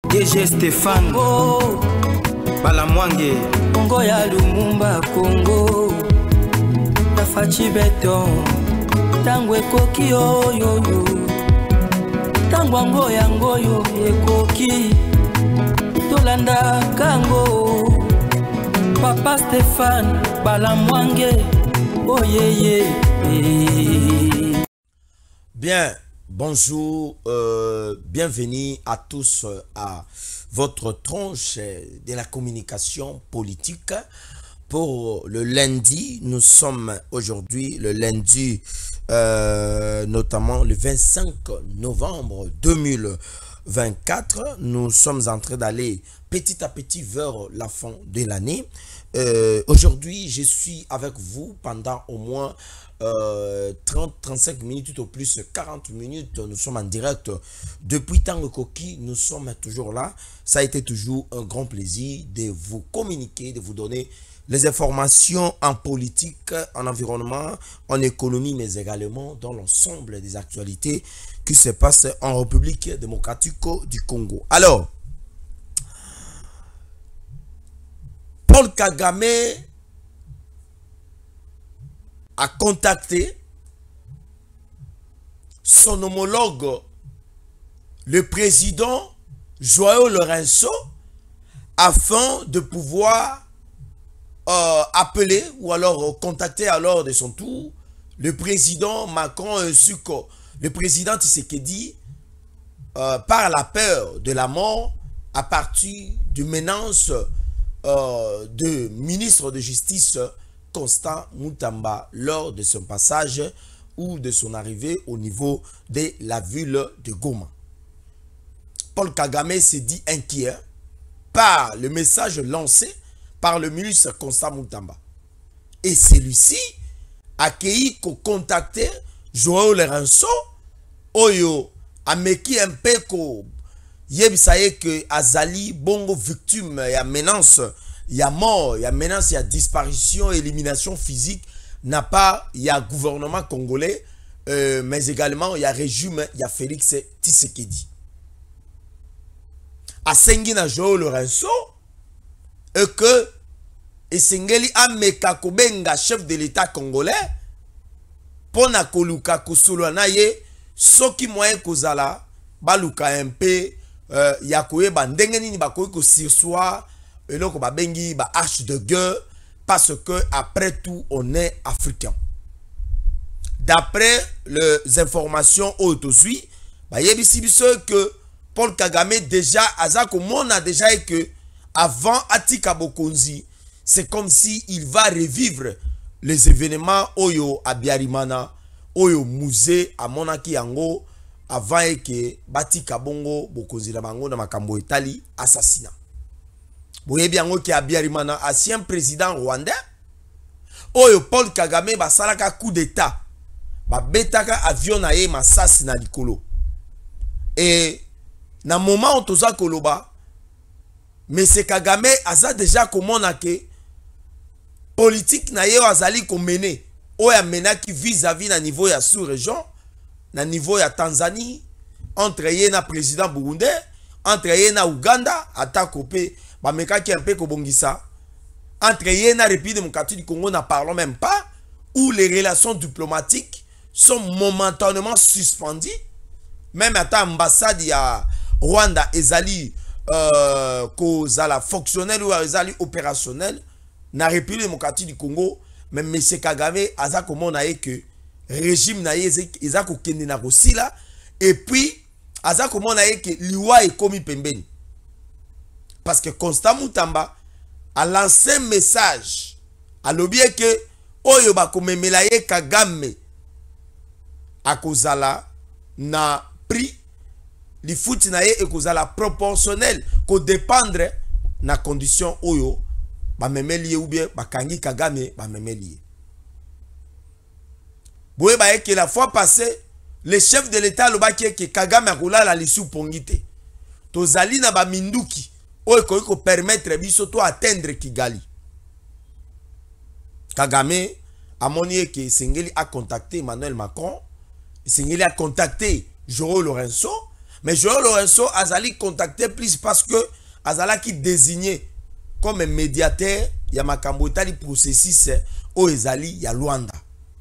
DG Stéphane Balamwange Congo ya Lumumba Congo Tafachi Beton Tango ekoki oyo Tango ango yango yo ekoki Tolanda kango Papa Stéphane Balamwange Oh yeah. Bien, bonjour, bienvenue à tous à votre tranche de la communication politique pour le lundi. Nous sommes aujourd'hui le lundi, notamment le 25 novembre 2024. Nous sommes en train d'aller petit à petit vers la fin de l'année. Aujourd'hui, je suis avec vous pendant au moins 30-35 minutes, tout au plus 40 minutes. Nous sommes en direct depuis Tango Koki. Nous sommes toujours là. Ça a été toujours un grand plaisir de vous communiquer, de vous donner les informations en politique, en environnement, en économie, mais également dans l'ensemble des actualités qui se passent en République démocratique du Congo. Alors, Paul Kagame a contacté son homologue, le président João Lourenço, afin de pouvoir appeler ou alors contacter alors de son tour le président Macron ainsi que le président Tshisekedi par la peur de la mort à partir de menaces de ministre de justice Constant Mutamba lors de son passage ou de son arrivée au niveau de la ville de Goma. Paul Kagame s'est dit inquiet par le message lancé par le ministre Constant Mutamba. Et celui-ci a accueilli contacter João Lourenço, Oyo, Ameki Mpeko, Yebsaye que Azali Bongo victime, il y a menace, il y a mort, il y a menace, il y a disparition, élimination physique, n'a pas, il y a gouvernement congolais, mais également il y a régime, il y a Félix Tshisekedi. A Sengina João Lourenço, et que Esengeli Ameka Kobenga, chef de l'État congolais, pona koluka kusulwana ye, soki moyen kozala, baluka MP, yakoye bandenge nini bakoye ko sursoir, eloko babengi ba hache de guerre, parce que après tout on est africain. D'après les informations autosuivies, ba yebisi biso que Paul Kagame déjà azako mona déjà et que avant Atika Bokonzi, c'est comme si il va revivre les événements Oyo à Biarimana, Oyo musée à Monaki Yango, avant que Batika Bongo Bokonzi la Bango na makambo Itali assassinat. Boye biango ki a Biarimana, ancien président rwandais, Oyo Paul Kagame basalaka coup d'état, ba betaka avion na ye masasi na likolo. Et na moment où toza koloba, mais c'est Kagame aza déjà komona ke politique na ye azali ko mener oya mena ki vis-à-vis na niveau ya sous-région, na niveau ya Tanzanie, entre ye na président burundais, entre ye na Uganda, ata kopé ba meka ki un peu ko bongisa, entre ye na République démocratique du Congo, n'a parlons même pas, où les relations diplomatiques sont momentanément suspendues, même ata ambassade ya Rwanda ezali kozala fonctionnel ou ezali opérationnel na République démocratique du Congo, mais M. Kagame aza komona ye que régime na ye eza ko kende na kosila, et puis aza komona ye que liwa ekomi pembeni, parce que Constant Mutamba a lancé un message à l'objet que oyo bakomemela ye Kagame akozala na prix li fouti na ye ekozala proportionnel ko dépendre na condition oyo ba memeli ou bien bakangi Kagame ba memeli. Boye ba que la fois passée le chef de l'État lobaki que Kagame akola la lisu pongite. Tozali na ba minduki oyo ko permettre biso to atteindre Kigali. Kagame a monié que Sengeli a contacté Emmanuel Macron, Sengeli a contacté João Lourenço, Mais Joël Lorenzo azali contacté plus parce que azala qui désigné comme médiateur ya makambo etali processus o ezali ya Luanda.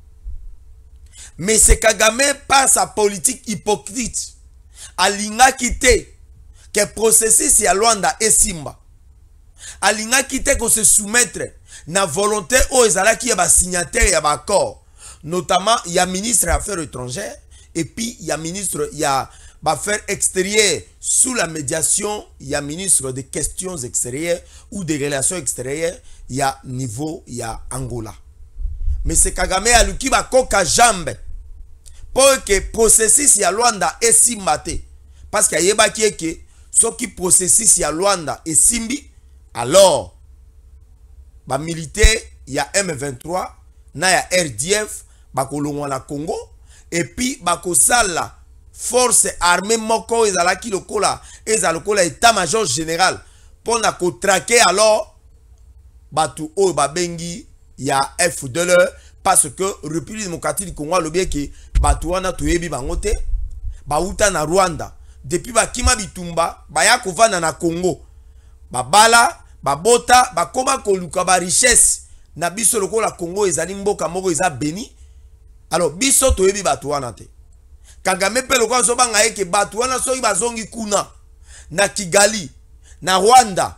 Mais c'est Kagame par sa politique hypocrite alinga quitté que processus ya Luanda et Simba. Alinga quitté qu'on se soumettre na volonté o ezala qui ya ba signataire ya ba accord, notamment il y a ministre des Affaires étrangères et puis il y a ministre Affaires extérieures sous la médiation, il y a ministre des questions extérieures ou des relations extérieures, il y a niveau, il y a Angola. Mais c'est Kagame à l'uki ba koka jambe pour que processus ya Luanda et Simbate. Parce qu'il y a qui est que ce qui processus ya Luanda et Simbi, alors ba militaire il y a M23, na ya RDF, ba kolongwa na Congo et puis ba kosala force armée moko ezalaki lokola ezalokola état-major général pour na traquer alors batu o babengi ya FDL parce que République démocratique du Congo lobie que batu wana toyebi bangote bauta na Rwanda depuis bakima bitumba baya kovana na Congo babala babota bakoma koluka ba richesse na biso lokola Congo ezali mboka moko eza béni alors biso toyebi batu wana te. Kagame pe lokwa so banga eke batu wana soki bazongi kuna na Kigali na Rwanda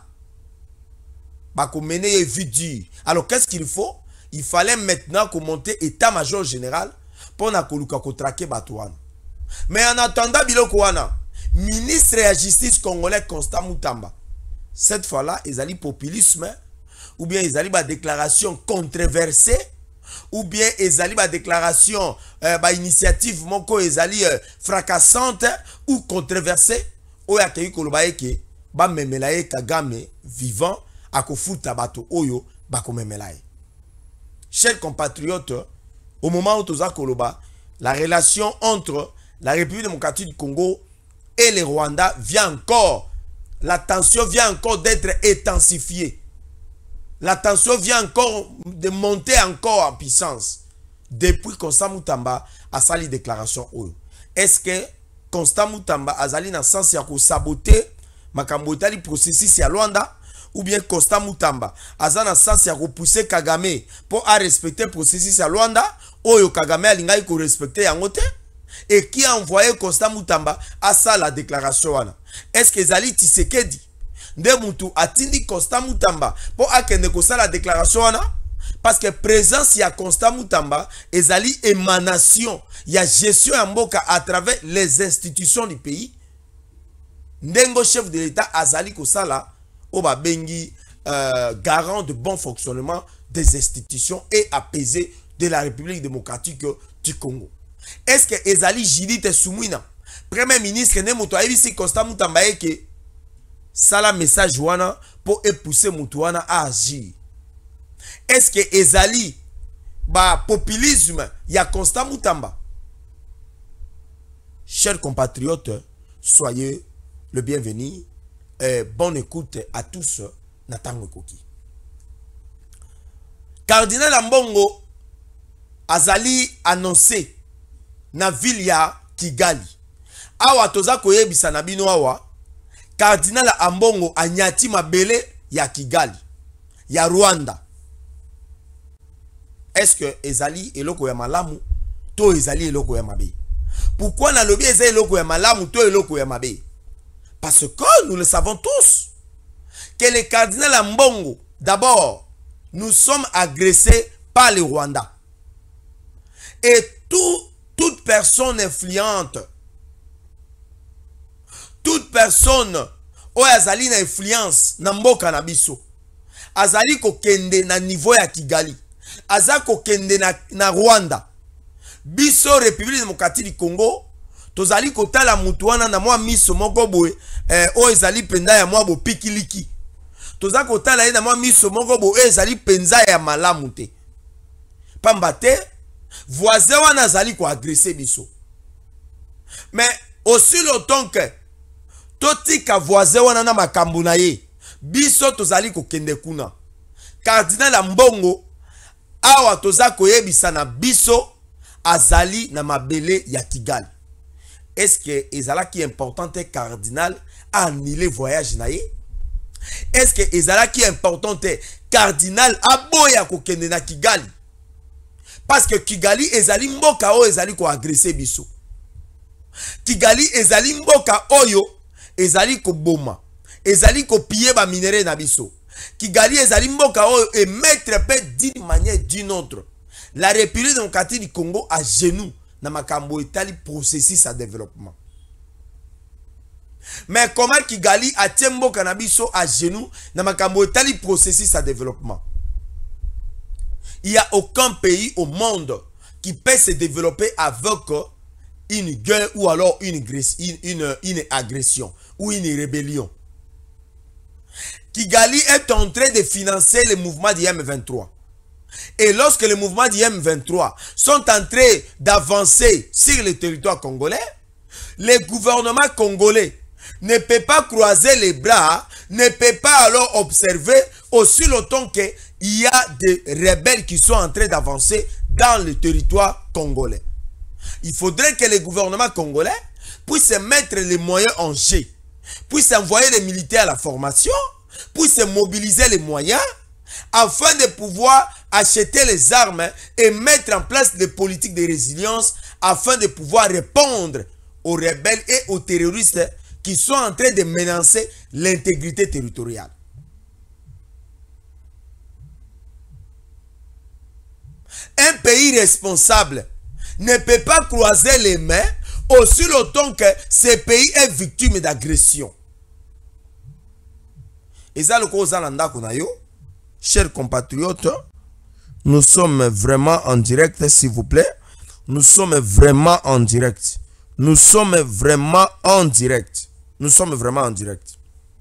bakomene vidi. Alors qu'est-ce qu'il faut? Il fallait maintenant monter état-major général pour na koluka kotrake batu wana. Mais en attendant biloko wana, ministre de la justice congolais Constant Mutamba, cette fois-là ezali populisme ou bien ezali ba déclaration controversée ou bien ezali ba déclaration ba initiative moko ezali fracassante ou controversée oya keyi koloba eke ba memela ye Kagame vivant akofuta bato oyo ba komemela ye. Chers compatriotes, au moment où toza koloba, la relation entre la République démocratique du Congo et le Rwanda vient encore, la tension vient encore d'être intensifiée. La tension vient encore de monter encore en puissance. Depuis Constant Mutamba a sali déclaration oyo. Est-ce que Constant Mutamba a sali na sens ya ko saboter makambo etali processus ya Luanda ou bien Constant Mutamba a sali na sens ya ko pousser Kagame pour a respecter processus ya Luanda oyo Kagame alingai ko respecter yango te et qui a envoyé Constant Mutamba à ça la déclaration wana? Est-ce que Zali Tshisekedi nde mutu atindi Constant Mutamba pour akende kosala la déclaration wana? Parce que présence ya Constant Mutamba ezali émanation ya gestion ya mboka à travers les institutions du pays. Ndengo chef de l'État azali kosala oba bengi garant de bon fonctionnement des institutions et apaisé de la République démocratique du Congo. Est-ce que ezali Judith Suminwa premier ministre ne moto ayebisi Constant Mutamba eke sala message wana pour épouser Moutouana à agir? Est-ce que ezali ba populisme ya Constant Mutamba? Chers compatriotes, soyez le bienvenu et bonne écoute à tous. Natango Koki. Cardinal Ambongo azali annoncé na ville ya Kigali. Awa toza koyebisa na bino awa Cardinal Ambongo anyati mabele ya Kigali ya Rwanda. Est-ce que ezali eloko ya malamu to ezali eloko ya mabe? Pourquoi na lobi ezali eloko ya malamu to eloko ya mabe? Parce que nous le savons tous que le cardinal Ambongo, d'abord, nous sommes agressés par le Rwanda. Et toute personne influente, toute personne ou azali na influence na mboka na biso, azali kokende na niveau ya Kigali, azali kokende na Rwanda, biso République démocratique du Congo, tozali kotala mutu wana na mwa miso moko boye o ezali penda ya mwa bo pikiliki, tozali kotala ye na mwa miso moko boye ezali penza ya malamu te, pamba te voisin wana azali ko agresser biso. Mais aussi longtemps que totika voisin wana na makambo na ye, biso tozali kokende kuna. Cardinal Ambongo awa toza koyebisa na biso azali na mabele ya Kigali. est-ce que ezala qui important te cardinal a annulé voyage naye? Est-ce que ezala qui important te cardinal a boya ko kende na Kigali? Parce que Kigali ezali mboka o ezali ko agresser biso. Kigali ezali mboka oyo ezali ko boma, ezali ko piller ba minéraux na biso. Kigali ezali mboka oyo et mettre pe d'une manière d'une autre la République démocratique du Congo à genoux na makambo etali processus à développement. Mais comment Kigali a tiembo cannabis à genoux na makambo etali processus à développement? Il n'y a aucun pays au monde qui peut se développer avec une guerre ou alors une agression ou une rébellion. Kigali est en train de financer le mouvement du M23. Et lorsque les mouvements du M23 sont en train d'avancer sur le territoire congolais, le gouvernement congolais ne peut pas croiser les bras, ne peut pas alors observer aussi longtemps qu'il y a des rebelles qui sont en train d'avancer dans le territoire congolais. Il faudrait que le gouvernement congolais puisse mettre les moyens en jeu, puisse envoyer les militaires à la formation, puisse mobiliser les moyens afin de pouvoir acheter les armes et mettre en place des politiques de résilience afin de pouvoir répondre aux rebelles et aux terroristes qui sont en train de menacer l'intégrité territoriale. Un pays responsable ne peut pas croiser les mains aussi longtemps que ce pays est victime d'agression. Et ça, le cause chers compatriotes, nous sommes vraiment en direct, s'il vous plaît. Nous sommes vraiment en direct. Nous sommes vraiment en direct. Nous sommes vraiment en direct.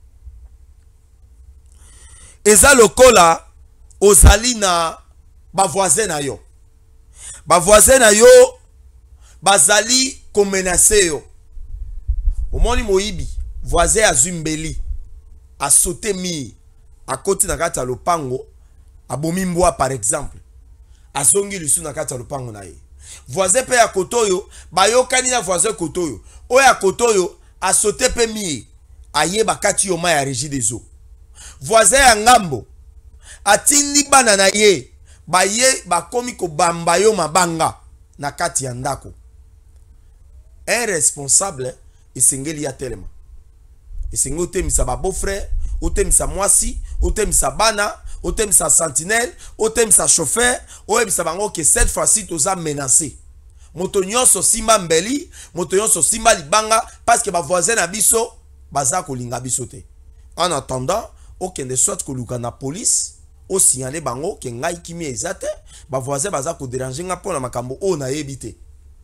Et ça, le cola, aux alina, ba voisin na yo. Ba voisin na yo, bazali ko menacer yo. Omoni moibi, voisin a zumbeli, a sauté mi, a côté na kata lopango, a bomimboa par exemple. A songi lisu na kata lopango na ye. Voisin pe ya kotoyo, ba yo kanina voisin kotoyo. O ya kotoyo, a sauté pe mi, a ye bakati yo ma ya régie des eaux. Voisin ya ngambo, a tindi bana na ye, ba ye bakomi ko bamba yo mabanga na kati ya ndako. Un responsable esengeli ya telema. Esengeli otemisa ba beau-frère, otemisa mwasi, otemisa bana, otemisa sentinelle, otemisa chauffeur, otemisa bango que cette fois-ci toza menacé. Moto nyonso simba mbeli, moto nyonso simba libanga parce que ba voisin na biso baza ko linga biso te. En attendant, okende soit ko luka na police, o signaler bango ke ngai kimi ezate, ba voisin baza ko déranger nga pona makambo o na yebite.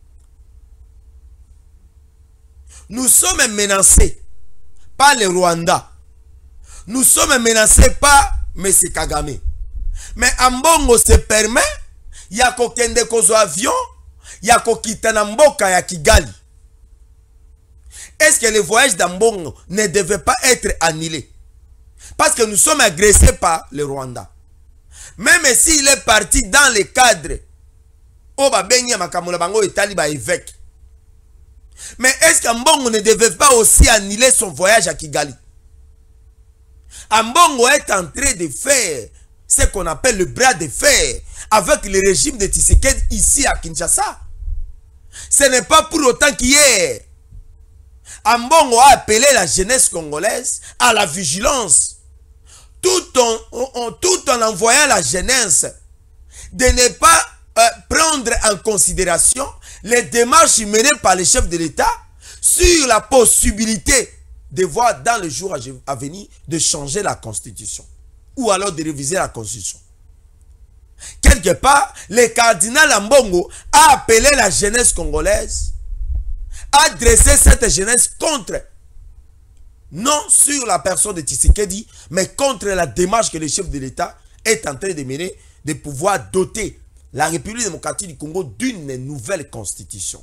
Nous sommes menacés par le Rwanda. Nous sommes menacés par M. Kagame. Mais Ambongo se permet, ya ko kende kozo avion, ya ko kitana mboka ya Kigali. Est-ce que le voyage d'Ambongo ne devait pas être annulé? Parce que nous sommes agressés par le Rwanda. Même s'il est parti dans le cadre, Oba Benye Makamola Bango et Taliba évêque. Mais est-ce qu'Ambongo ne devait pas aussi annuler son voyage à Kigali? Ambongo est en train de faire ce qu'on appelle le bras de fer avec le régime de Tshisekedi ici à Kinshasa. Ce n'est pas pour autant qu'hier, Ambongo a appelé la jeunesse congolaise à la vigilance, tout en envoyant la jeunesse de ne pas prendre en considération les démarches menées par les chefs de l'État sur la possibilité de voir dans le jour à venir de changer la constitution ou alors de réviser la constitution. Quelque part, le cardinal Ambongo a appelé la jeunesse congolaise à dresser cette jeunesse contre, non sur la personne de Tshisekedi, mais contre la démarche que le chef de l'État est en train de mener, de pouvoir doter la République démocratique du Congo d'une nouvelle constitution.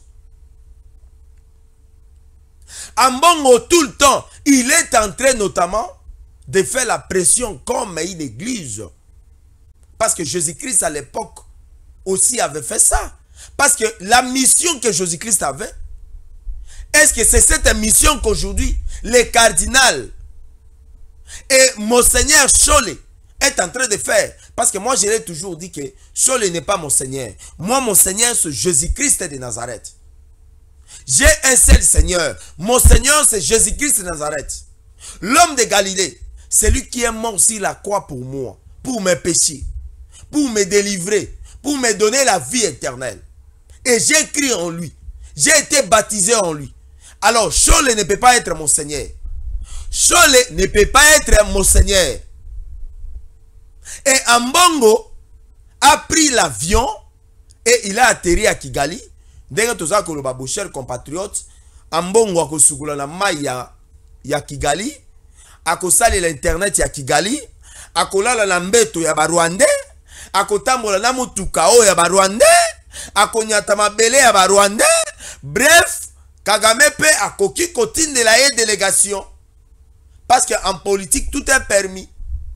Ambongo, tout le temps, il est en train notamment de faire la pression comme une église. Parce que Jésus-Christ à l'époque aussi avait fait ça. Parce que la mission que Jésus-Christ avait Est-ce que c'est cette mission qu'aujourd'hui, les cardinals et Monseigneur Cholé est en train de faire? Parce que moi, je l'ai toujours dit que Cholé n'est pas mon Seigneur. Moi, mon Seigneur, c'est Jésus-Christ de Nazareth. J'ai un seul Seigneur. Mon Seigneur, c'est Jésus-Christ de Nazareth. L'homme de Galilée, c'est lui qui est mort sur la croix pour moi, pour mes péchés, pour me délivrer, pour me donner la vie éternelle. Et j'ai cru en lui. J'ai été baptisé en lui. Alors, Cholé ne peut pas être mon Seigneur. Cholé ne peut pas être mon Seigneur. Et Ambongo a pris l'avion et il a atterri à Kigali. Dès que tous les chers compatriotes, Ambongo a kosukula na mai ya Kigali, a kosali l'internet ya Kigali, a kolala na mbeto ya Barwandais, a kotambola na mutuka o ya Barwandais, a konyata mabele ya Barwandais. Bref, Kagame pe a koki kotinde la délégation. Parce qu'en politique, tout est permis.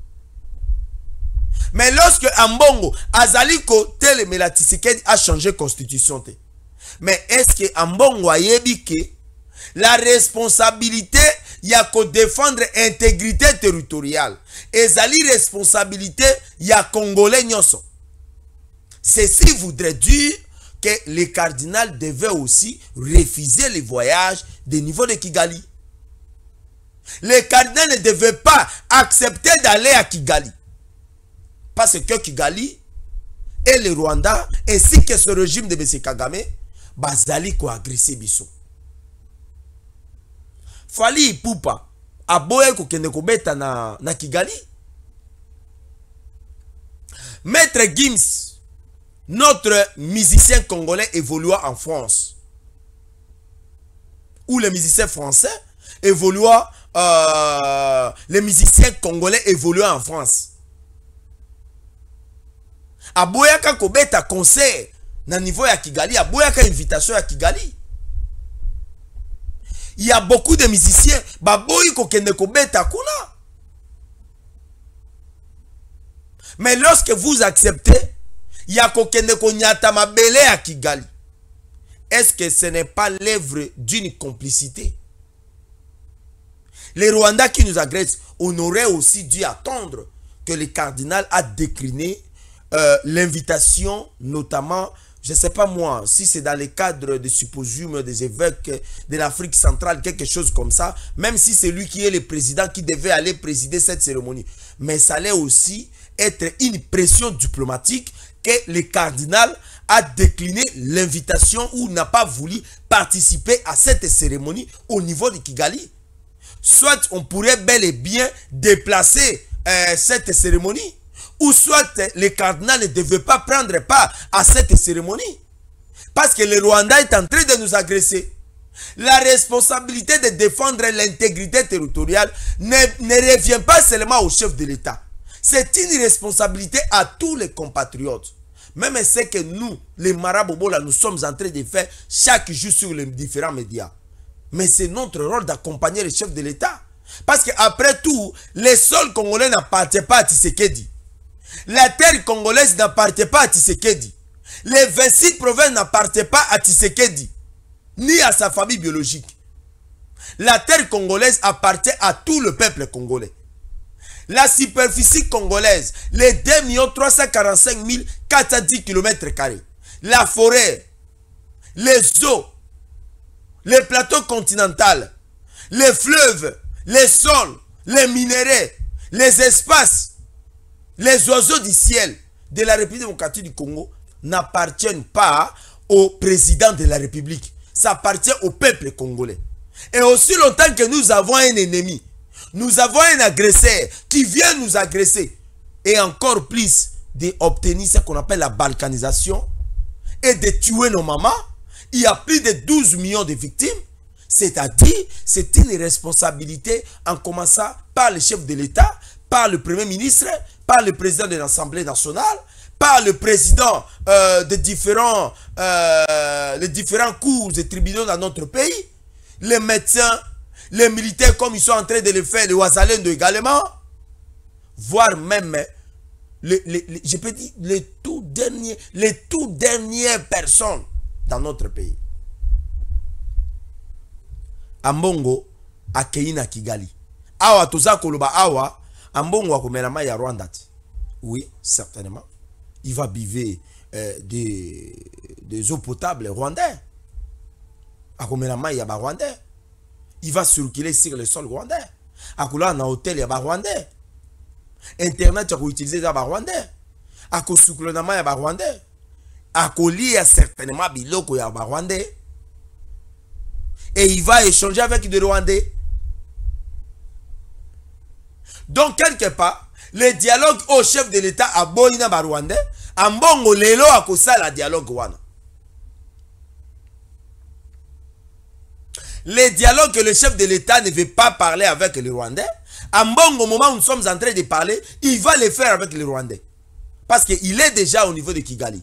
Mais lorsque Ambongo, Azaliko, tel Mela Tshisekedi a changé constitution. Mais est-ce que Ambongo a yébike la responsabilité y a qu'à défendre l'intégrité territoriale? Et Zali responsabilité y a Congolais nyoso. Ceci voudrait dire que les cardinals devaient aussi refuser les voyages des niveaux de Kigali. Les cardinals ne devaient pas accepter d'aller à Kigali. Parce que Kigali et le Rwanda, ainsi que ce régime de M. Kagame, bazali ko agressé biso. Fali Ipupa, aboye ko kende ko beta na Kigali. Maître Gims, notre musicien congolais évoluant en France, ou les musiciens français évoluant, les musiciens congolais évoluant en France. Aboyaka kobeta concert na niveau ya Kigali, aboyaka invitation ya Kigali. Il y a beaucoup de musiciens baboyi ko kende kobeta kuna. Mais lorsque vous acceptez, il y a ko kende ko nyata mabele à Kigali. Est-ce que ce n'est pas l'œuvre d'une complicité? Les Rwandais qui nous agressent, on aurait aussi dû attendre que le cardinal a décliné l'invitation, notamment, je ne sais pas moi, si c'est dans le cadre de symposium des évêques de l'Afrique centrale, quelque chose comme ça, même si c'est lui qui est le président qui devait aller présider cette cérémonie. Mais ça allait aussi être une pression diplomatique que le cardinal a décliné l'invitation ou n'a pas voulu participer à cette cérémonie au niveau de Kigali. Soit on pourrait bel et bien déplacer cette cérémonie, ou soit le cardinal ne devait pas prendre part à cette cérémonie. Parce que le Rwanda est en train de nous agresser. La responsabilité de défendre l'intégrité territoriale ne revient pas seulement au chef de l'État. C'est une responsabilité à tous les compatriotes. Même ce que nous, les marabouts, nous sommes en train de faire chaque jour sur les différents médias. Mais c'est notre rôle d'accompagner le chef de l'État. Parce qu'après tout, les sols congolais n'appartiennent pas à Tshisekedi. La terre congolaise n'appartient pas à Tshisekedi. Les 26 provinces n'appartiennent pas à Tshisekedi, ni à sa famille biologique. La terre congolaise appartient à tout le peuple congolais. La superficie congolaise, les 2 345 410 km². La forêt, les eaux, les plateaux continentaux, les fleuves, les sols, les minéraux, les espaces, les oiseaux du ciel de la République démocratique du Congo n'appartiennent pas au président de la République. Ça appartient au peuple congolais. Et aussi longtemps que nous avons un ennemi, nous avons un agresseur qui vient nous agresser, et encore plus d'obtenir ce qu'on appelle la balkanisation et de tuer nos mamans, il y a plus de 12 millions de victimes. C'est-à-dire, c'est une responsabilité en commençant par le chef de l'État, par le Premier ministre, par le président de l'Assemblée nationale, par le président des différents cours et tribunaux dans notre pays, les médecins, les militaires comme ils sont en train de le faire, les Ouazalendo également, voire même je peux dire les tout dernières personnes dans notre pays. ambongo akei na Kigali. Awa toza koloba awa ambongo akomela mai ya Rwanda. Oui, certainement. Il va biver des eaux potables rwandais. Akomela mai ya ba rwandais. Il va circuler sur le sol rwandais. Akola na hôtel ya ba rwandais. Internet ako utiliser za ba rwandais. Ako sukula na mai ya ba rwandais. Akolia certainement biloko ya ba rwandais. Et il va échanger avec des Rwandais. Donc, quelque part, le dialogue au chef de l'État a boina ba Rwandais, en bongo lelo a kosa la dialogue wana. Le dialogue que le chef de l'État ne veut pas parler avec les Rwandais, en bongo au moment où nous sommes en train de parler, il va le faire avec les Rwandais. Parce qu'il est déjà au niveau de Kigali.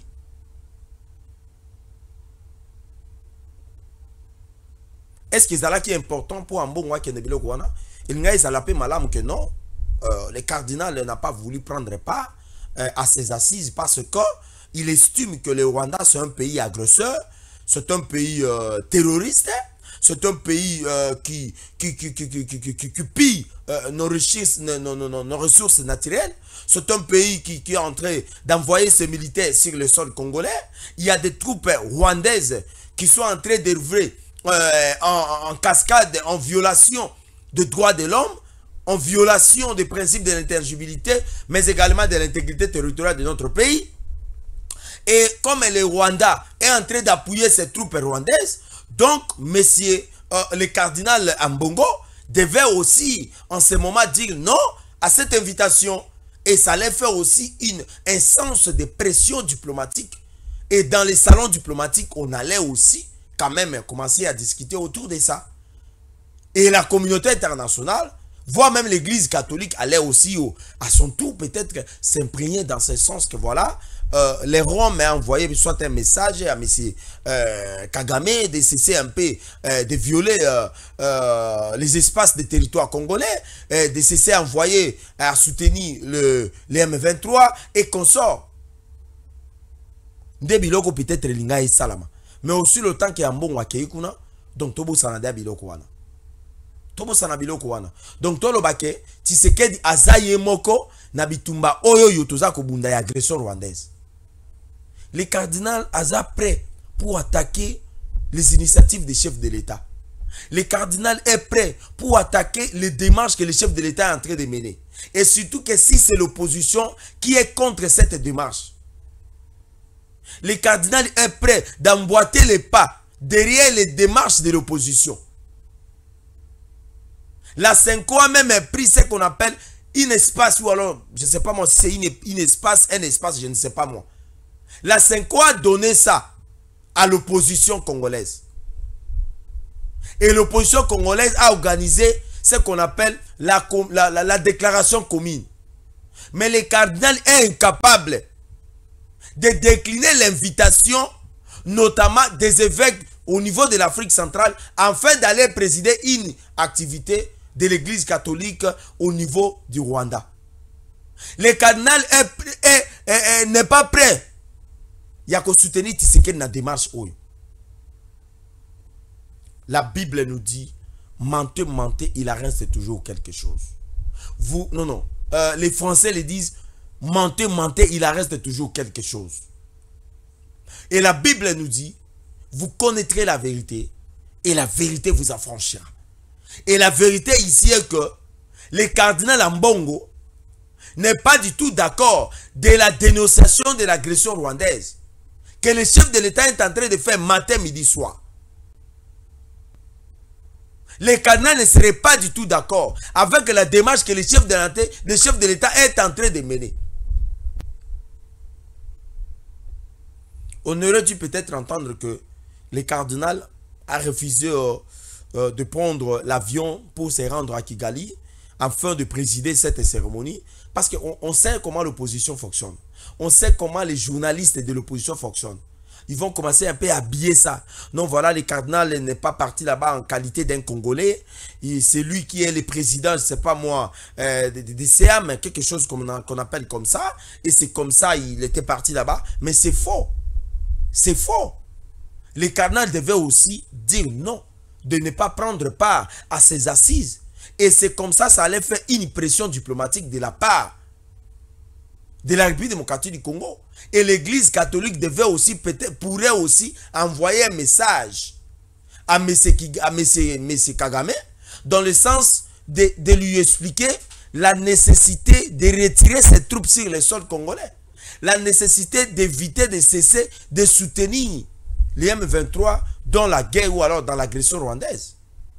Est-ce que c'est qui est important pour un bon qui est wana? Il n'y a pas malam que non. Le cardinal n'a pas voulu prendre part à ces assises parce qu'il estime que le Rwanda c'est un pays agresseur, c'est un pays terroriste, c'est un pays qui pille nos ressources naturelles, c'est un pays qui est en train d'envoyer ses militaires sur le sol congolais. Il y a des troupes rwandaises qui sont en train d'œuvrer en cascade, en violation des droits de l'homme, en violation des principes de l'intangibilité, mais également de l'intégrité territoriale de notre pays. Et comme le Rwanda est en train d'appuyer ces troupes rwandaises, donc monsieur le cardinal Ambongo devait aussi en ce moment dire non à cette invitation. Et ça allait faire aussi une instance de pression diplomatique. Et dans les salons diplomatiques, on allait aussi quand même commencer à discuter autour de ça. Et la communauté internationale, voire même l'église catholique, allait aussi à son tour peut-être s'imprégner dans ce sens que voilà, les Roms ont envoyé soit un message à M. Kagame de cesser un peu de violer les espaces des territoires congolais, de cesser d'envoyer à soutenir le M23 et consorts. Des biloko peut-être linga et salama. Mais aussi le temps qu'il y a un bon wakei kuna, donc tobo sanada biloko wana. Tobo sanada biloko wana. Donc tolo bake, Tshisekedi azaye moko na bitumba oyo yotoza kobunda ya agression rwandaise. Le cardinal aza prêt pour attaquer les initiatives des chefs de l'État. Le cardinal est prêt pour attaquer les démarches que le chef de l'État est en train de mener. Et surtout que si c'est l'opposition qui est contre cette démarche, le cardinal est prêt d'emboîter les pas derrière les démarches de l'opposition. La Senko a même pris ce qu'on appelle un espace, ou alors, je ne sais pas moi, si c'est un espace, je ne sais pas moi. La Senko a donné ça à l'opposition congolaise. Et l'opposition congolaise a organisé ce qu'on appelle la déclaration commune. Mais le cardinal est incapable de décliner l'invitation, notamment des évêques au niveau de l'Afrique centrale, afin d'aller présider une activité de l'église catholique au niveau du Rwanda. Le cardinal n'est pas prêt. Il y a qu'à soutenir Tshisekedi dans la démarche. La Bible nous dit, mentez, mentez, il en reste toujours quelque chose. Vous, non, les Français le disent, mentez, mentez, il en reste toujours quelque chose. Et la Bible nous dit, vous connaîtrez la vérité et la vérité vous affranchira. Et la vérité ici est que le cardinal Ambongo n'est pas du tout d'accord de la dénonciation de l'agression rwandaise que le chef de l'État est en train de faire matin, midi, soir. Le cardinal ne serait pas du tout d'accord avec la démarche que le chef de l'État est en train de mener. On aurait dû peut-être entendre que le cardinal a refusé de prendre l'avion pour se rendre à Kigali afin de présider cette cérémonie, parce qu'on sait comment l'opposition fonctionne. On sait comment les journalistes de l'opposition fonctionnent. Ils vont commencer un peu à habiller ça. Non, voilà, le cardinal n'est pas parti là-bas en qualité d'un Congolais. C'est lui qui est le président, je ne sais pas moi, des CA, mais quelque chose qu'on appelle comme ça. Et c'est comme ça, il était parti là-bas. Mais c'est faux. C'est faux. Le cardinal devait aussi dire non. de ne pas prendre part à ces assises. Et c'est comme ça, ça allait faire une pression diplomatique de la part de la République démocratique du Congo. Et l'Église catholique devait aussi, pourrait aussi envoyer un message à M. Kagame, dans le sens de lui expliquer la nécessité de retirer ses troupes sur le sol congolais. La nécessité d'éviter de cesser de soutenir les M23 dans la guerre ou alors dans l'agression rwandaise.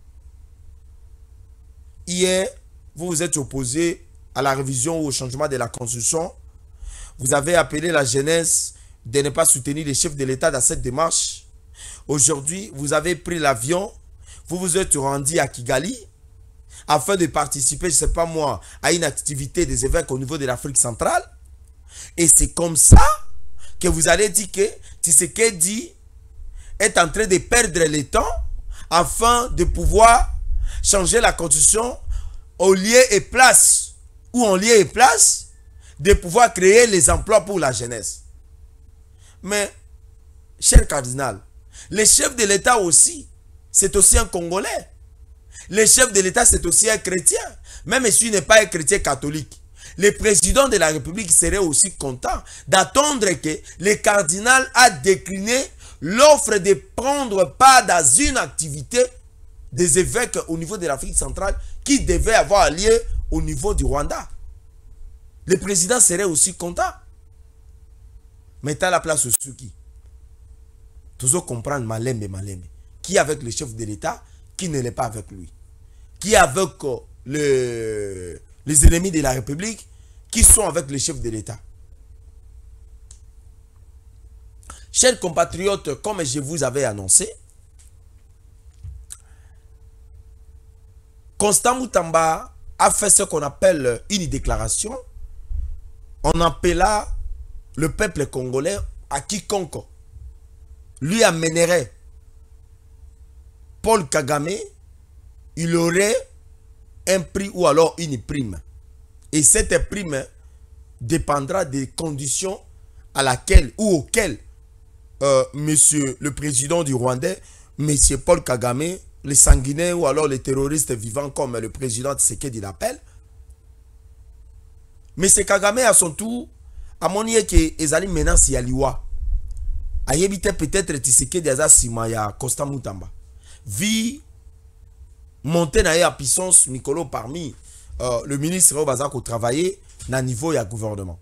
Hier, vous vous êtes opposé à la révision ou au changement de la Constitution. Vous avez appelé la jeunesse de ne pas soutenir les chefs de l'État dans cette démarche. Aujourd'hui, vous avez pris l'avion, vous vous êtes rendu à Kigali afin de participer, je ne sais pas moi, à une activité des évêques au niveau de l'Afrique centrale. Et c'est comme ça que vous allez dire que Tshisekedi est en train de perdre le temps afin de pouvoir changer la constitution au lieu et place, ou en lieu et place, de pouvoir créer les emplois pour la jeunesse. Mais, cher cardinal, le chef de l'État aussi, c'est aussi un Congolais. Le chef de l'État, c'est aussi un chrétien. Même s'il n'est pas un chrétien catholique. Le président de la République serait aussi content d'attendre que le cardinal a décliné l'offre de prendre part dans une activité des évêques au niveau de l'Afrique centrale qui devait avoir lieu au niveau du Rwanda. Le président serait aussi content. Mettez à la place au Suki. Toujours comprendre Malembe. Qui est avec le chef de l'État, qui ne l'est pas avec lui. Qui est avec les ennemis de la République, qui sont avec le chef de l'État. Chers compatriotes, comme je vous avais annoncé, Constant Moutamba a fait ce qu'on appelle une déclaration. On appela le peuple congolais à quiconque lui amènerait Paul Kagame, il aurait un prix ou alors une prime. Et cette prime dépendra des conditions à laquelle ou auxquelles monsieur le président du Rwandais, monsieur Paul Kagame, les sanguinaires ou alors les terroristes vivants comme le président Tshisekedi l'appelle. Monsieur Kagame à son tour, à mon avis que ezali menace ya liwa. Ayebite peut-être Tshisekedi aza sima ya Constant Moutamba. Vi monter na puissance Mikolo parmi le ministre Bazako travailler na niveau ya gouvernement.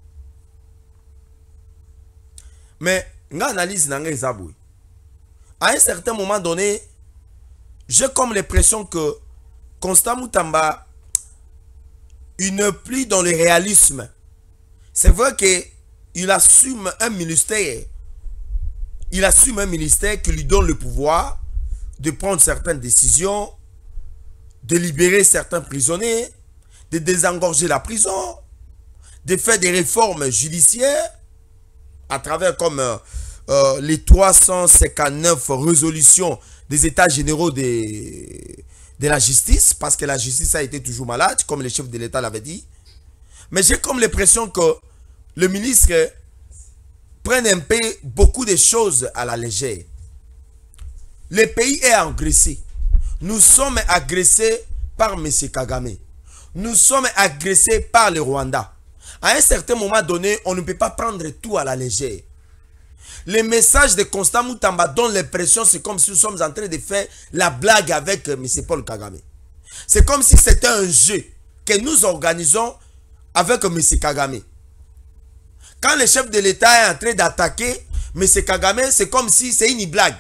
Mais nga analyse na nga zaboué. À un certain moment donné, j'ai comme l'impression que Constant Moutamba il n'est plus dans le réalisme. C'est vrai qu'il assume un ministère. Il assume un ministère qui lui donne le pouvoir de prendre certaines décisions, de libérer certains prisonniers, de désengorger la prison, de faire des réformes judiciaires à travers comme les 359 résolutions des états généraux de la justice, parce que la justice a été toujours malade, comme le chef de l'État l'avait dit. Mais j'ai comme l'impression que le ministre prenne un peu beaucoup de choses à la légère. Le pays est agressé. Nous sommes agressés par M. Kagame. Nous sommes agressés par le Rwanda. À un certain moment donné, on ne peut pas prendre tout à la légère. Le message de Constant Moutamba donne l'impression, c'est comme si nous sommes en train de faire la blague avec M. Paul Kagame. C'est comme si c'était un jeu que nous organisons avec M. Kagame. Quand le chef de l'État est en train d'attaquer M. Kagame, c'est comme si c'est une blague.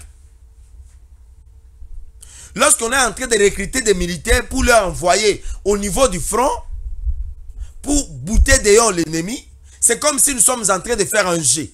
Lorsqu'on est en train de recruter des militaires pour leur envoyer au niveau du front, pour bouter dehors l'ennemi, c'est comme si nous sommes en train de faire un jeu.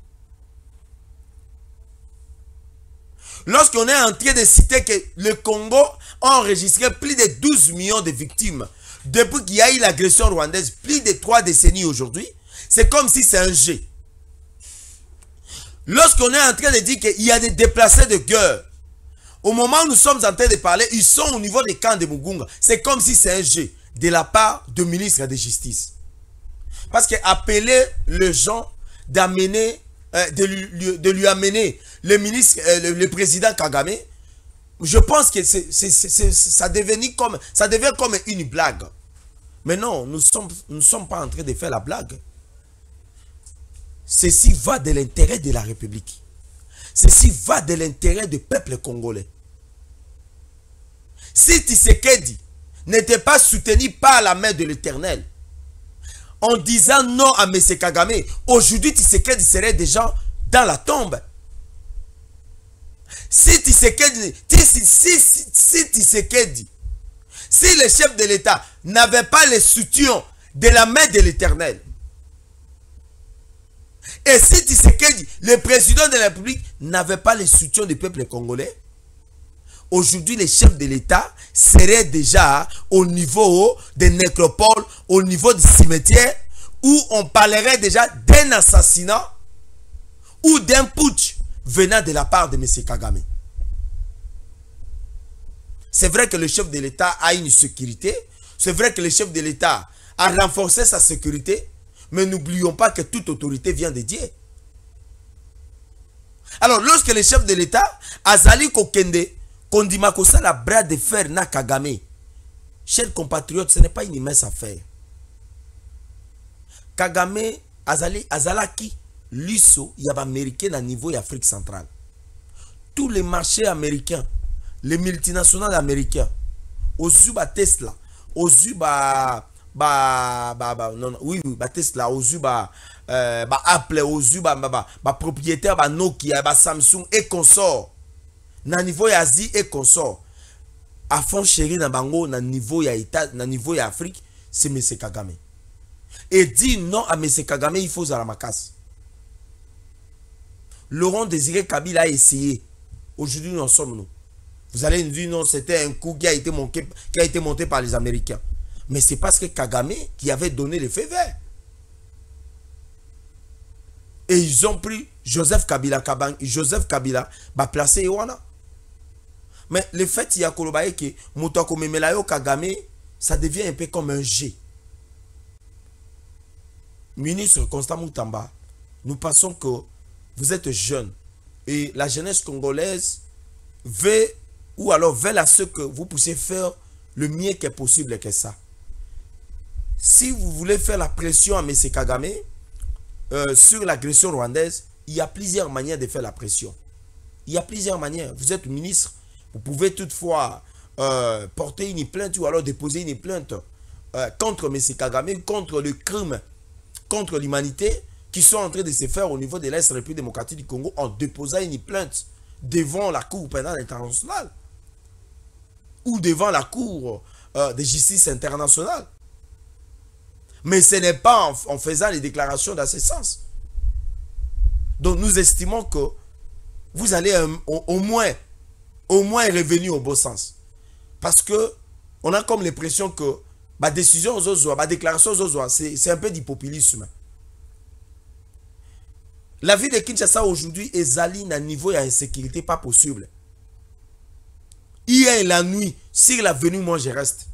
Lorsqu'on est en train de citer que le Congo a enregistré plus de 12 millions de victimes depuis qu'il y a eu l'agression rwandaise, plus de 3 décennies aujourd'hui, c'est comme si c'est un jeu. Lorsqu'on est en train de dire qu'il y a des déplacés de guerre, au moment où nous sommes en train de parler, ils sont au niveau des camps de Mugunga. C'est comme si c'est un jeu de la part du ministre de Justice. Parce que appeler les gens d'amener, de lui amener le ministre, le président Kagame, Je pense que ça devient comme une blague. Mais non, nous ne sommes pas en train de faire la blague. Ceci va de l'intérêt de la République. Ceci va de l'intérêt du peuple congolais. Si Tshisekedi n'était pas soutenu par la main de l'Éternel, en disant non à M. Kagame, aujourd'hui Tshisekedi serait déjà dans la tombe. Si le chef de l'État n'avait pas le soutien de la main de l'Éternel, et si Tshisekedi, le président de la République, n'avait pas le soutien du peuple congolais, aujourd'hui le chef de l'État serait déjà au niveau des nécropoles, au niveau du cimetière, où on parlerait déjà d'un assassinat ou d'un putsch venant de la part de M. Kagame. C'est vrai que le chef de l'État a une sécurité. C'est vrai que le chef de l'État a renforcé sa sécurité. Mais n'oublions pas que toute autorité vient de Dieu. Alors, lorsque le chef de l'État, Azali Kokende, Kondima Kosa la bras de fer na Kagame, chers compatriotes, ce n'est pas une immense affaire. Kagame, Azalaki, Lusso, il y a américain à niveau d'Afrique centrale. Tous les marchés américains, les multinationales américains, aux Zuba Tesla, aux Zuba Tesla, aux Zuba Apple, aux Zuba propriétaire Nokia, Samsung et consorts, na niveau Asie et consorts, à fond chéri na bango na niveau ya État, na niveau ya Afrique, c'est M. Kagame. Et dit non à M. Kagame, il faut Zalamakas. Laurent Désiré Kabila a essayé. Aujourd'hui, nous en sommes nous. Vous allez nous dire non, c'était un coup qui a été monté par les Américains. Mais c'est parce que Kagame qui avait donné le feu vert. Et ils ont pris Joseph Kabila va placer Yoana. Mais le fait qu'il y a que Moutako Memelayo Kagame, ça devient un peu comme un G. Ministre Constant Moutamba, nous pensons que vous êtes jeune et la jeunesse congolaise veut ou alors veut à ce que vous puissiez faire le mieux que possible que ça. Si vous voulez faire la pression à M. Kagame sur l'agression rwandaise, il y a plusieurs manières de faire la pression. Il y a plusieurs manières. Vous êtes ministre, vous pouvez toutefois porter une plainte ou alors déposer une plainte contre M. Kagame, contre le crime, contre l'humanité qui sont en train de se faire au niveau de l'Est République démocratique du Congo en déposant une plainte devant la Cour pénale internationale ou devant la Cour de justice internationale. Mais ce n'est pas en faisant les déclarations dans ce sens. Donc nous estimons que vous allez au moins revenir au bon sens. Parce que on a comme l'impression que ma décision, ma déclaration, c'est un peu du populisme. La vie de Kinshasa aujourd'hui est zaline à niveau d'insécurité pas possible. Hier et la nuit, sur l'avenue, moi je reste.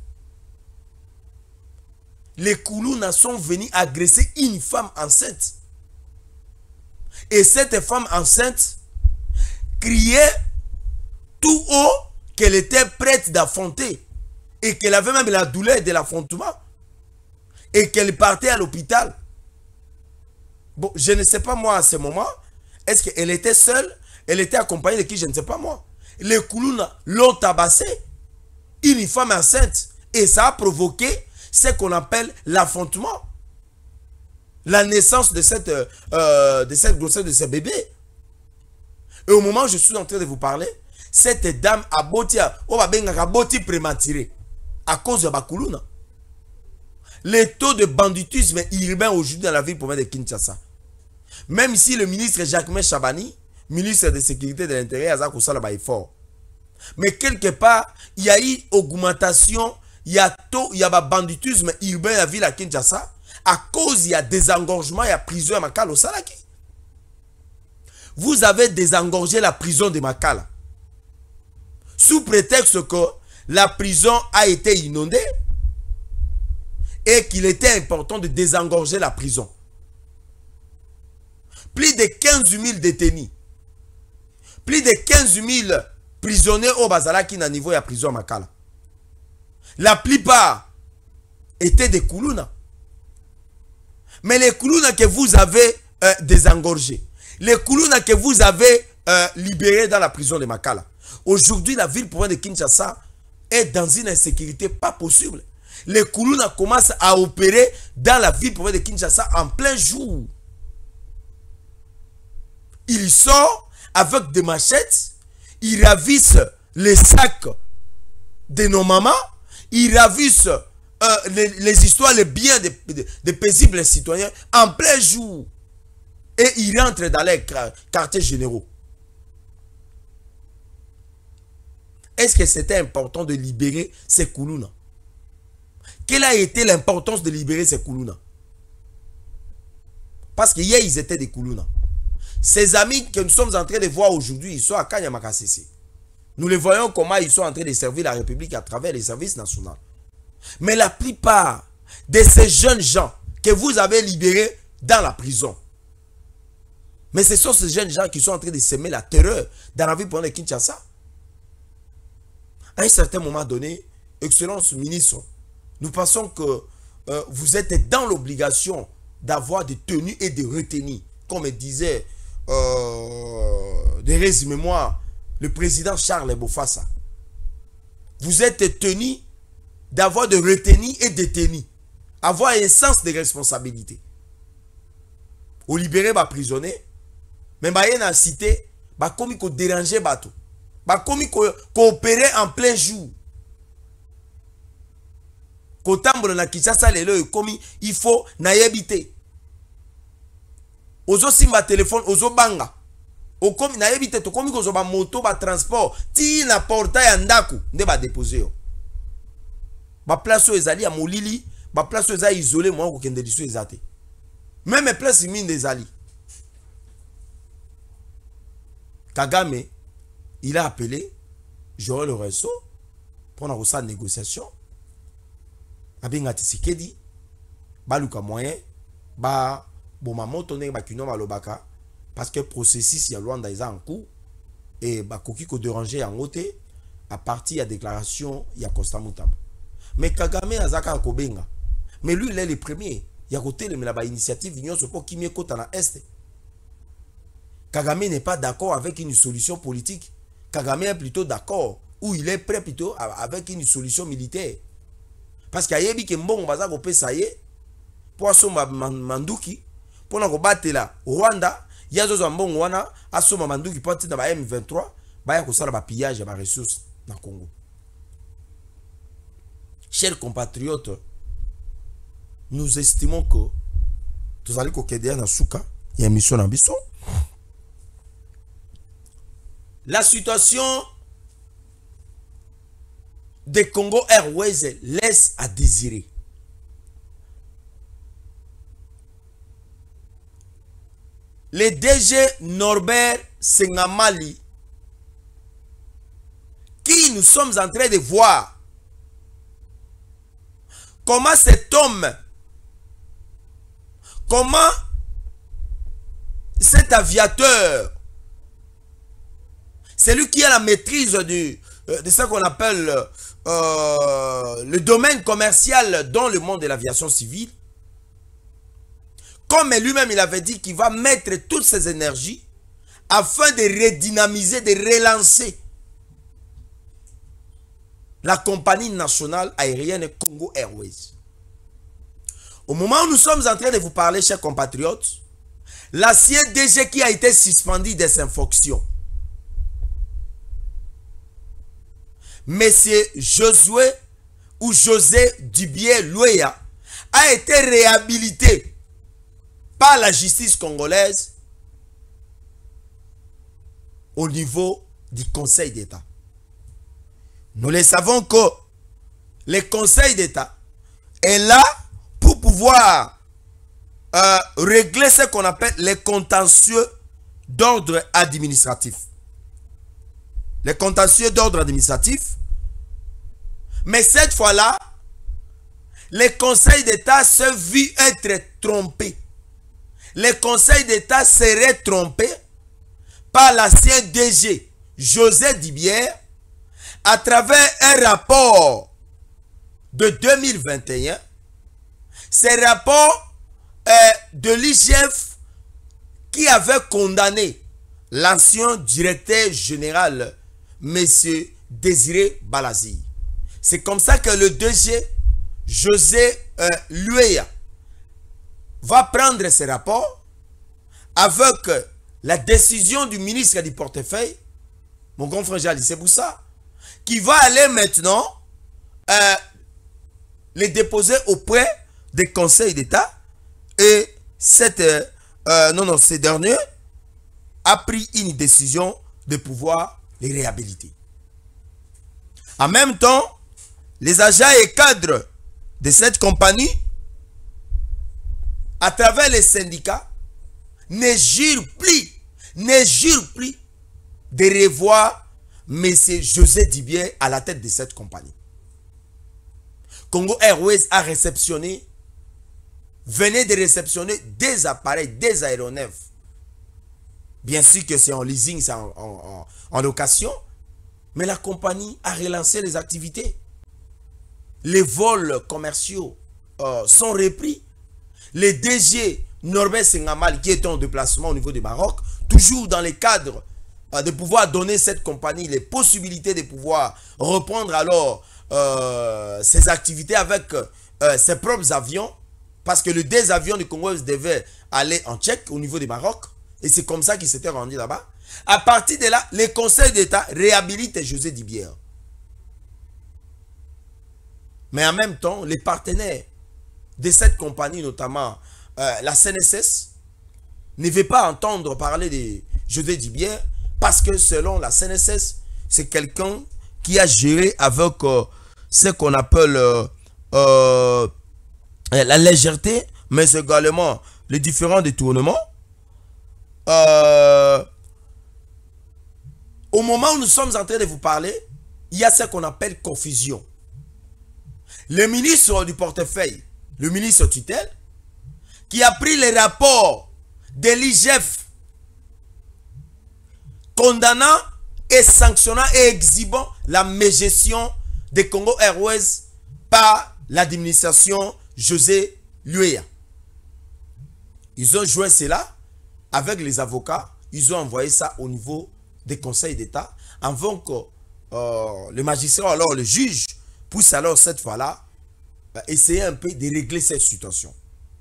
Les Koulouna sont venus agresser une femme enceinte. Et cette femme enceinte criait tout haut qu'elle était prête d'affronter. Et qu'elle avait même la douleur de l'affrontement. Et qu'elle partait à l'hôpital. Bon, je ne sais pas moi à ce moment. Est-ce qu'elle était seule? Elle était accompagnée de qui? Je ne sais pas moi. Les Koulouna l'ont tabassé. Une femme enceinte. Et ça a provoqué ce qu'on appelle l'affrontement. La naissance de cette grossesse de ce bébé. Et au moment où je suis en train de vous parler, cette dame a boti prématuré à cause de Bakuluna. Les taux de banditisme urbain aujourd'hui dans la ville province de Kinshasa. Même si le ministre Jacques Chabani, ministre de sécurité de l'intérieur, a fait fort. Mais quelque part, il y a eu augmentation, il y a banditisme urbain dans la ville à Kinshasa à cause il y a désengorgement, il y a prison à Makala au Salaki. Vous avez désengorgé la prison de Makala sous prétexte que la prison a été inondée et qu'il était important de désengorger la prison. Plus de 15 000 détenus, plus de 15 000 prisonniers au Bazala qui n'a niveau à prison à Makala. La plupart étaient des Koulouna. Mais les Koulouna que vous avez désengorgés, les Koulouna que vous avez libérés dans la prison de Makala, aujourd'hui la ville province de Kinshasa est dans une insécurité pas possible. Les Koulouna commencent à opérer dans la ville province de Kinshasa en plein jour. Ils sortent avec des machettes, ils ravissent les sacs de nos mamans, ils ravissent les histoires, les biens des paisibles citoyens en plein jour. Et ils rentrent dans les quartiers généraux. Est-ce que c'était important de libérer ces Koulouna? Quelle a été l'importance de libérer ces Koulouna? Parce qu'hier, ils étaient des Koulouna. Ces amis que nous sommes en train de voir aujourd'hui, ils sont à Kanyamakasese. Nous les voyons comment ils sont en train de servir la République à travers les services nationaux. Mais la plupart de ces jeunes gens que vous avez libérés dans la prison, mais ce sont ces jeunes gens qui sont en train de semer la terreur dans la ville pour de Kinshasa. À un certain moment donné, Excellence ministre, nous pensons que vous êtes dans l'obligation d'avoir des tenues et de retenir, comme disait de résumé-moi le président Charles Bofassa. Vous êtes tenu d'avoir de retenir et de tenir, avoir un sens de responsabilité. Au libérer les prisonniers, mais dans la cité, comme il déranger bateau, comme il coopérer en plein jour. Kotambo na Kinshasa lelo comme il faut naïbiter. Ozo simba téléphone, ozo banga. O comme naïbiter to comme ozo ba moto ba transport, ti na portail andaku nde ba déposer yo. Ba place o ezali ya molili, ba place o ezali isolé moi ko kende diso ezate. Même place mine des ali. Kagame, il a appelé Joël Lorenzo pour une négociation. Abinga Tisikedi, baluka moyen, ba bomamoto ne ba kino ba lobaka parce que processus ya Luanda est en cours et ba koki ko déranger en côté à partir ya déclaration ya Costa Mutambo. Mais Kagame azaka kobenga. Mais lui il est le premier. Ya côté le la ba initiative union so pour kimie kota na est. Kagame n'est pas d'accord avec une solution politique. Kagame est plutôt d'accord ou il est prêt plutôt avec une solution militaire. Parce qu'il y a des mbongo baza ko pesa ye pour asoma manduki pour na ko batela Rwanda ya zo mbongo wana asoma manduki pour tina ba M23 ba ya ko sala ba pillage ba ressources na Congo. Chers compatriotes, nous estimons que tous allez ko keder na suka ya mission na biso. La situation de Congo Airways laisse à désirer. Le DG Norbert Sengamali, qui nous sommes en train de voir comment cet homme, comment cet aviateur, c'est lui qui a la maîtrise de ce qu'on appelle le domaine commercial dans le monde de l'aviation civile. Comme lui-même il avait dit qu'il va mettre toutes ses énergies afin de redynamiser, de relancer la compagnie nationale aérienne Congo Airways. Au moment où nous sommes en train de vous parler, chers compatriotes, l'ancien DG qui a été suspendu de ses fonctions, Monsieur Josué ou José Dubié Louéa a été réhabilité par la justice congolaise au niveau du Conseil d'État. Nous le savons que le Conseil d'État est là pour pouvoir régler ce qu'on appelle les contentieux d'ordre administratif. Les contentieux d'ordre administratif. Mais cette fois-là, le Conseil d'État s'est vu être trompé. Le Conseil d'État serait trompé par l'ancien DG José Dibier, à travers un rapport de 2021, ce rapport de l'IGF qui avait condamné l'ancien directeur général, M. Désiré Balazi. C'est comme ça que le DG, José Lueya, va prendre ce rapport avec la décision du ministre du portefeuille, mon grand frère Jali Seboussa, qui va aller maintenant les déposer auprès des conseils d'État. Et ce dernier a pris une décision de pouvoir les réhabiliter. En même temps, les agents et cadres de cette compagnie, à travers les syndicats, ne jurent plus de revoir M. José Dibier à la tête de cette compagnie. Congo Airways a réceptionné, venait de réceptionner des appareils, des aéronefs. Bien sûr que c'est en leasing, c'est en location, mais la compagnie a relancé les activités. Les vols commerciaux sont repris. Le DG Norbert Sengamal, qui est en déplacement au niveau du Maroc, toujours dans les cadres de pouvoir donner cette compagnie les possibilités de pouvoir reprendre alors ses activités avec ses propres avions, parce que les deux avions du Congo devaient aller en Tchèque au niveau du Maroc, et c'est comme ça qu'ils s'étaient rendus là-bas. À partir de là, les conseils d'État réhabilitent José Dibier. Mais en même temps, les partenaires de cette compagnie, notamment la CNSS, ne veut pas entendre parler de José Dibier, parce que selon la CNSS, c'est quelqu'un qui a géré avec ce qu'on appelle la légèreté, mais également les différents détournements. Au moment où nous sommes en train de vous parler, il y a ce qu'on appelle confusion. Le ministre du portefeuille, le ministre tutelle, qui a pris les rapports de l'IGF condamnant et sanctionnant et exhibant la mégestion de Congo Airways par l'administration José Lueya. Ils ont joué cela avec les avocats, ils ont envoyé ça au niveau des conseils d'État avant que le magistrat, alors le juge, puisse alors cette fois-là essayer un peu de régler cette situation.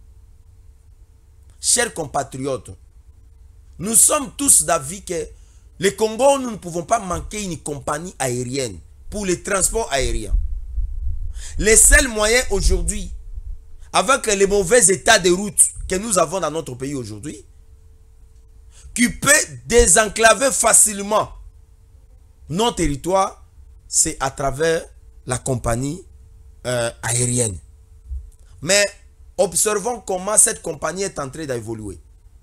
Chers compatriotes, nous sommes tous d'avis que le Congo, nous ne pouvons pas manquer une compagnie aérienne pour les transports aériens. Les seuls moyens aujourd'hui, avec les mauvais états de route que nous avons dans notre pays aujourd'hui, qui peut désenclaver facilement nos territoires, c'est à travers la compagnie aérienne. Mais observons comment cette compagnie est en train d'évoluer.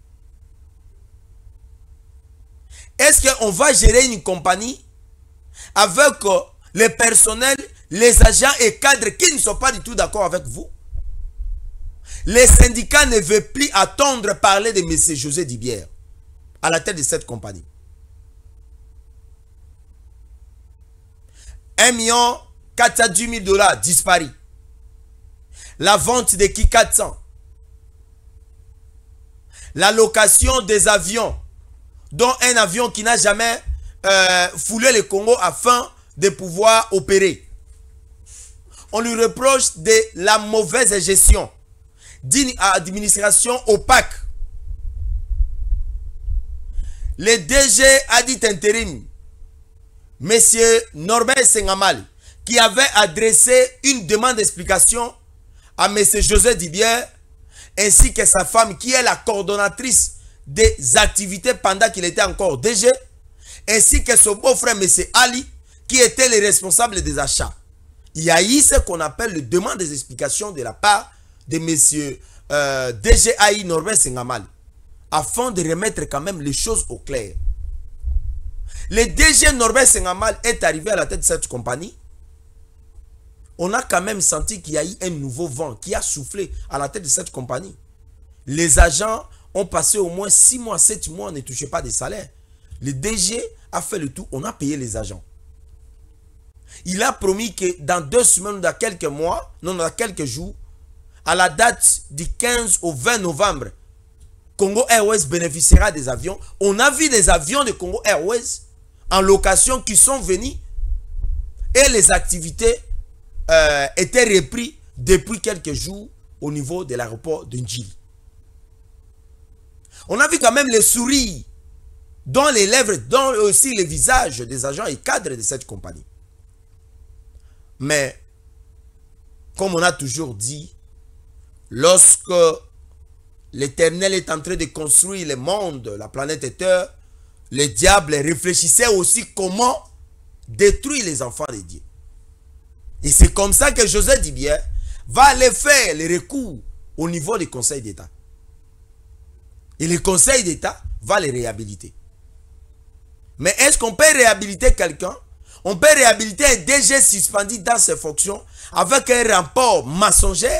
Est-ce qu'on va gérer une compagnie avec les personnels, les agents et cadres qui ne sont pas du tout d'accord avec vous? Les syndicats ne veulent plus attendre parler de M. José Dibier à la tête de cette compagnie. 1 410 000 $ disparus. La vente de Ki 400. La location des avions, dont un avion qui n'a jamais foulé le Congo afin de pouvoir opérer. On lui reproche de la mauvaise gestion, d'une administration opaque. Le DG a dit intérim, M. Norbert Sengamal, qui avait adressé une demande d'explication à M. José Dibier, ainsi que sa femme, qui est la coordonnatrice des activités pendant qu'il était encore DG, ainsi que son beau-frère M. Ali, qui était le responsable des achats. Il y a eu ce qu'on appelle le demande des explications de la part de M. DG Norbert Sengamal, afin de remettre quand même les choses au clair. Le DG Norbert Sengamal est arrivé à la tête de cette compagnie. On a quand même senti qu'il y a eu un nouveau vent qui a soufflé à la tête de cette compagnie. Les agents ont passé au moins 6 mois, 7 mois, ne touchaient pas de salaire. Le DG a fait le tout, on a payé les agents. Il a promis que dans 2 semaines ou dans quelques mois, non, dans quelques jours, à la date du 15 au 20 novembre, Congo Airways bénéficiera des avions. On a vu des avions de Congo Airways en location qui sont venus et les activités étaient reprises depuis quelques jours au niveau de l'aéroport de Ndjili. On a vu quand même les sourires dans les lèvres, dans aussi les visages des agents et cadres de cette compagnie. Mais, comme on a toujours dit, lorsque l'Éternel est en train de construire le monde, la planète Terre, le diable réfléchissait aussi comment détruire les enfants de Dieu. Et c'est comme ça que José Dibier va aller faire les recours au niveau du Conseil d'État. Et le Conseil d'État va les réhabiliter. Mais est-ce qu'on peut réhabiliter quelqu'un? On peut réhabiliter un DG suspendu dans ses fonctions avec un rapport mensonger?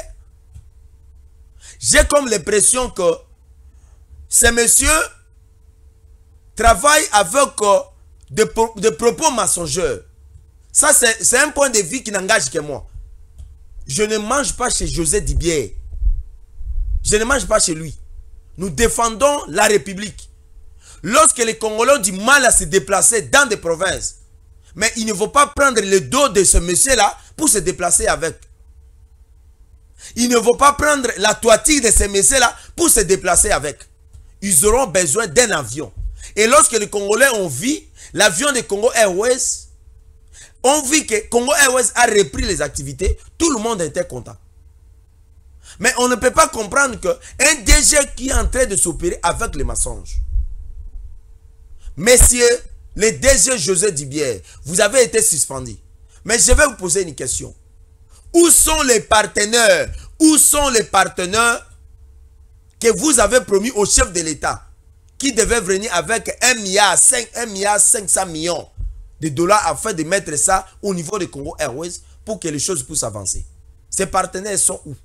J'ai comme l'impression que ces messieurs travaillent avec des propos mensongers. Ça, c'est un point de vue qui n'engage que moi. Je ne mange pas chez José Dibier. Je ne mange pas chez lui. Nous défendons la République. Lorsque les Congolais ont du mal à se déplacer dans des provinces, mais il ne faut pas prendre le dos de ce monsieur-là pour se déplacer avec. Il ne faut pas prendre la toiture de ces messieurs-là pour se déplacer avec. Ils auront besoin d'un avion. Et lorsque les Congolais ont vu l'avion de Congo Airways, on vit que Congo Airways a repris les activités, tout le monde était content. Mais on ne peut pas comprendre qu'un DG qui est en train de s'opérer avec les mensonges. Messieurs, le DG José Dibier, vous avez été suspendu. Mais je vais vous poser une question. Où sont les partenaires? Où sont les partenaires que vous avez promis au chef de l'État qui devait venir avec 1,5 milliard de dollars afin de mettre ça au niveau de Congo Airways pour que les choses puissent avancer? Ces partenaires sont où?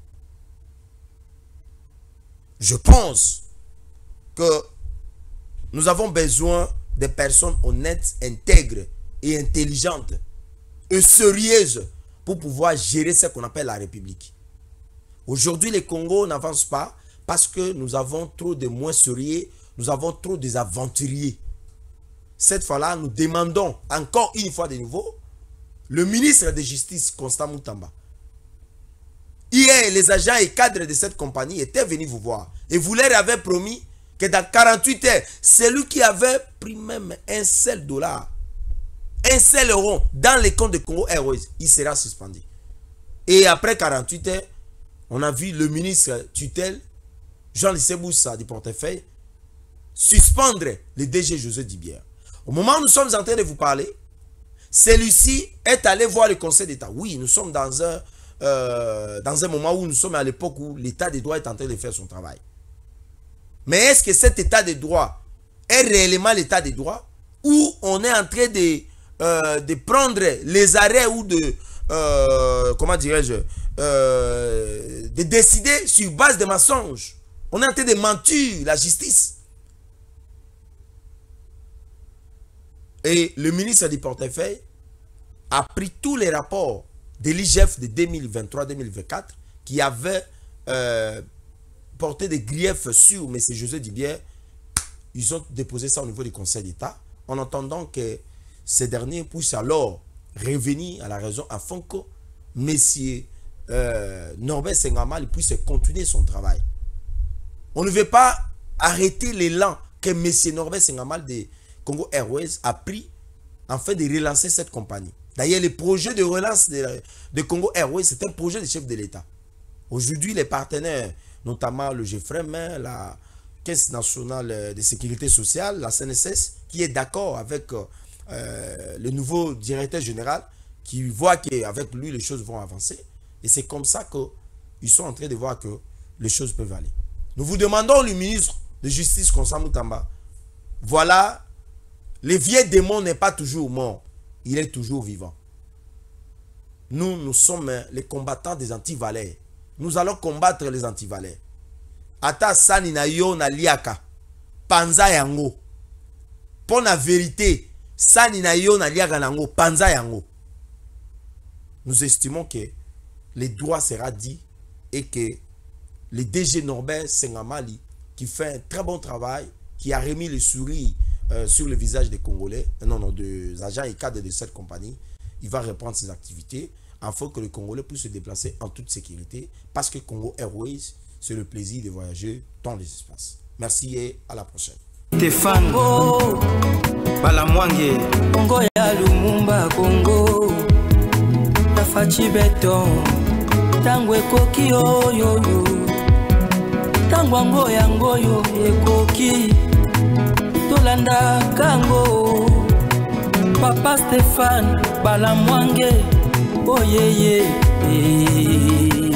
Je pense que nous avons besoin de personnes honnêtes, intègres et intelligentes et sérieuses pour pouvoir gérer ce qu'on appelle la République. Aujourd'hui, le Congo n'avance pas parce que nous avons trop de moins sérieux, nous avons trop des aventuriers. Cette fois-là, nous demandons encore une fois de nouveau le ministre de Justice, Constant Moutamba. Hier, les agents et cadres de cette compagnie étaient venus vous voir et vous leur avez promis que dans 48 heures, celui qui avait pris même un seul dollar, un seul euro dans les comptes de Congo Airways, il sera suspendu. Et après 48 heures, on a vu le ministre tutelle, Jean-Lycée Boussa du portefeuille, suspendre le DG José Dibier. Au moment où nous sommes en train de vous parler, celui-ci est allé voir le Conseil d'État. Oui, nous sommes dans un moment où nous sommes à l'époque où l'État des droits est en train de faire son travail. Mais est-ce que cet État des droits est réellement l'État des droits ou on est en train de prendre les arrêts ou de, comment dirais-je, de décider sur base de mensonges? On est en train de mentir la justice. Et le ministre du portefeuille a pris tous les rapports de l'IGF de 2023-2024 qui avaient porté des griefs sur M. José Dibier. Ils ont déposé ça au niveau du Conseil d'État en attendant que ces derniers puissent alors revenir à la raison afin que M. Norbert Sengamal puisse continuer son travail. On ne veut pas arrêter l'élan que M. Norbert Sengamal de Congo Airways a pris afin de relancer cette compagnie. D'ailleurs, le projet de relance de Congo Airways, c'est un projet du chef de l'État. Aujourd'hui, les partenaires, notamment le GFREM, la Caisse nationale de sécurité sociale, la CNSS, qui est d'accord avec le nouveau directeur général, qui voit qu'avec lui, les choses vont avancer. Et c'est comme ça qu'ils sont en train de voir que les choses peuvent aller. Nous vous demandons, le ministre de Justice, Constant Moutamba, voilà, le vieux démon n'est pas toujours mort. Il est toujours vivant. Nous sommes les combattants des antivalets. Nous allons combattre les antivalets. Ata sani na yo na liaka. Panza yango. Pour la vérité, sani na yo na liaka nango panza yango. Nous estimons que le droit sera dit et que le DG Norbert Sengamali, qui fait un très bon travail, qui a remis le sourire sur le visage des Congolais, des agents et cadres de cette compagnie, il va reprendre ses activités afin que les Congolais puissent se déplacer en toute sécurité, parce que Congo Airways, c'est le plaisir de voyager dans les espaces. Merci et à la prochaine. Stéphane Balamwange Congo ya Lumumba Congo Tafachi beton Tangwe koki oyo Tangwango yango yo ekoki Tolanda kango Papa Stéphane Balamwange Oh yeah yeah